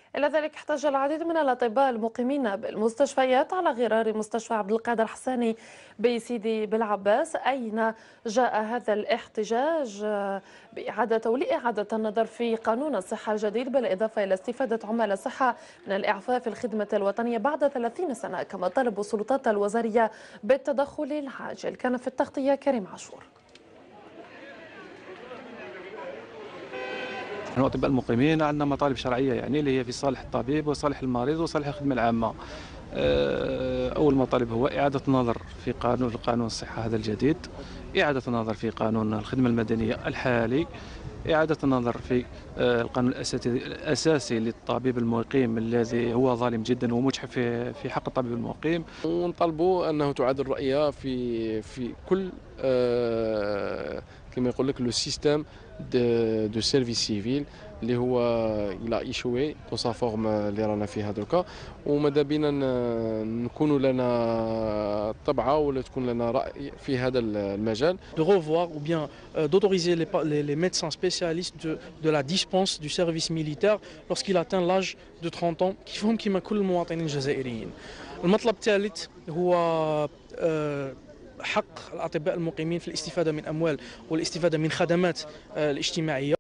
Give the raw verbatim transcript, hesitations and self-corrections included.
إلى ذلك احتج العديد من الأطباء المقيمين بالمستشفيات على غرار مستشفى عبد القادر حساني بسيدي بالعباس. أين جاء هذا الاحتجاج بإعادة ولإعادة النظر في قانون الصحة الجديد، بالإضافة إلى استفادة عمال الصحة من الإعفاء في الخدمة الوطنية بعد ثلاثين سنة، كما طلبوا السلطات الوزارية بالتدخل العاجل. كان في التغطية كريم عاشور. نحن أطباء المقيمين عندنا مطالب شرعية، يعني اللي هي في صالح الطبيب وصالح المريض وصالح الخدمة العامة. أول مطالب هو إعادة النظر في قانون قانون الصحة هذا الجديد، إعادة النظر في قانون الخدمة المدنية الحالي، إعادة النظر في القانون الأساسي للطبيب المقيم الذي هو ظالم جدا ومجحف في في حق الطبيب المقيم. ونطالبوا أنه تعاد الرؤية في في كل آه كما يقول لك لو سيستيم دو دو سيرفيس سيفيل اللي هو الى ايشوي دو سا فورم اللي رانا فيها دركا، وماذا بينا نكونوا لنا طبعه ولا تكون لنا راي في هذا المجال. De revoir ou bien euh, d'autoriser les, les, les médecins spécialistes de, de la dispense du service militaire lorsqu'il atteint l'âge de trente ans كيفهم كما كل المواطنين الجزائريين. المطلب الثالث هو آه حق الأطباء المقيمين في الاستفادة من أموال والاستفادة من خدمات الاجتماعية.